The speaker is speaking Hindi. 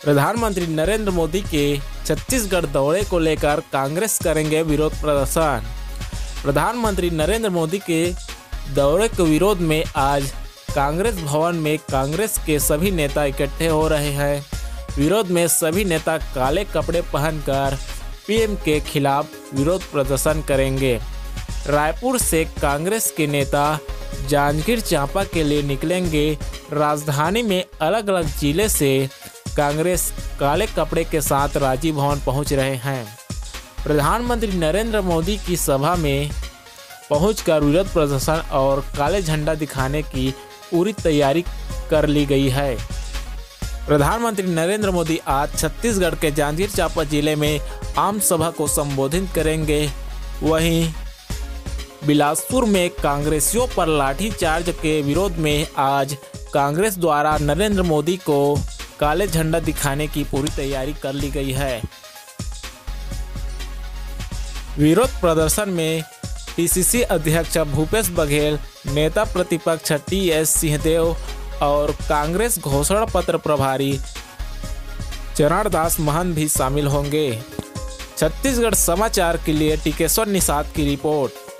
प्रधानमंत्री नरेंद्र मोदी के छत्तीसगढ़ दौरे को लेकर कांग्रेस करेंगे विरोध प्रदर्शन। प्रधानमंत्री नरेंद्र मोदी के दौरे के विरोध में आज कांग्रेस भवन में कांग्रेस के सभी नेता इकट्ठे हो रहे हैं। विरोध में सभी नेता काले कपड़े पहनकर पीएम के खिलाफ विरोध प्रदर्शन करेंगे। रायपुर से कांग्रेस के नेता जांजगीर चांपा के लिए निकलेंगे। राजधानी में अलग अलग जिले से कांग्रेस काले कपड़े के साथ राजीव भवन पहुंच रहे हैं। प्रधानमंत्री नरेंद्र मोदी की सभा में पहुंचकर विरोध प्रदर्शन और काले झंडा दिखाने की पूरी तैयारी कर ली गई है। प्रधानमंत्री नरेंद्र मोदी आज छत्तीसगढ़ के जांजगीर चांपा जिले में आम सभा को संबोधित करेंगे। वहीं बिलासपुर में कांग्रेसियों पर लाठीचार्ज के विरोध में आज कांग्रेस द्वारा नरेंद्र मोदी को काले झंडा दिखाने की पूरी तैयारी कर ली गई है। विरोध प्रदर्शन में पीसीसी अध्यक्ष भूपेश बघेल, नेता प्रतिपक्ष टीएस सिंहदेव और कांग्रेस घोषणा पत्र प्रभारी चरणदास महंत भी शामिल होंगे। छत्तीसगढ़ समाचार के लिए टिकेश्वर निषाद की रिपोर्ट।